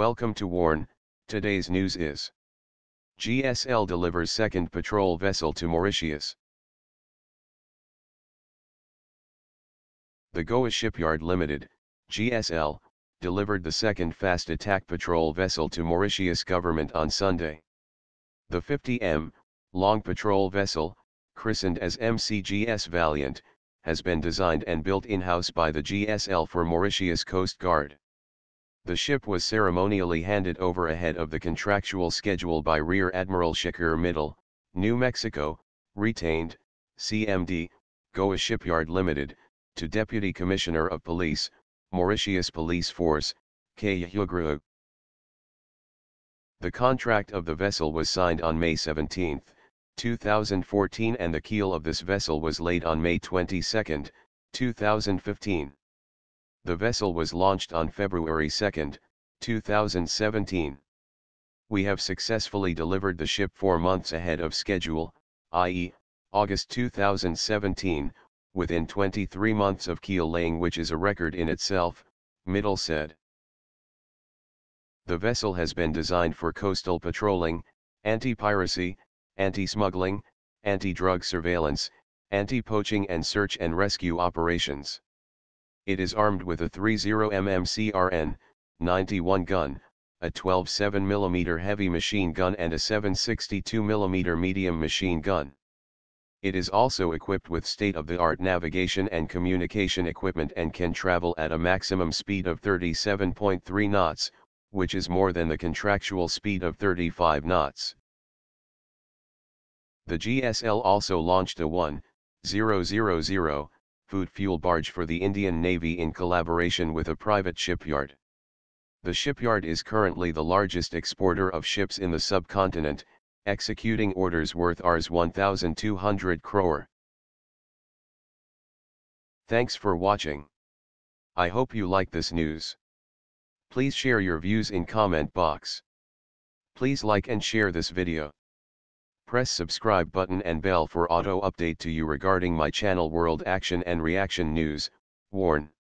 Welcome to Warn. Today's news is GSL delivers second patrol vessel to Mauritius. The Goa Shipyard Limited, GSL, delivered the second fast attack patrol vessel to Mauritius government on Sunday. The 50 long patrol vessel, christened as MCGS Valiant, has been designed and built in-house by the GSL for Mauritius Coast Guard. The ship was ceremonially handed over ahead of the contractual schedule by Rear Admiral Shekhar Mital, New Mexico, retained, CMD, Goa Shipyard Limited, to Deputy Commissioner of Police, Mauritius Police Force, Jhugroo. The contract of the vessel was signed on May 17, 2014, and the keel of this vessel was laid on May 22, 2015. The vessel was launched on February 2, 2017. We have successfully delivered the ship 4 months ahead of schedule, i.e., August 2017, within 23 months of keel laying, which is a record in itself, Mital said. The vessel has been designed for coastal patrolling, anti-piracy, anti-smuggling, anti-drug surveillance, anti-poaching and search and rescue operations. It is armed with a 30mm CRN, 91 gun, a 12 7mm heavy machine gun and a 7.62mm medium machine gun. It is also equipped with state-of-the-art navigation and communication equipment and can travel at a maximum speed of 37.3 knots, which is more than the contractual speed of 35 knots. The GSL also launched a 1,000 food fuel barge for the Indian Navy in collaboration with a private shipyard. The shipyard is currently the largest exporter of ships in the subcontinent, executing orders worth Rs 1,200 crore. Thanks for watching. I hope you like this news. Please share your views in comment box. Please like and share this video. Press subscribe button and bell for auto update to you regarding my channel World Action and Reaction News, Warn.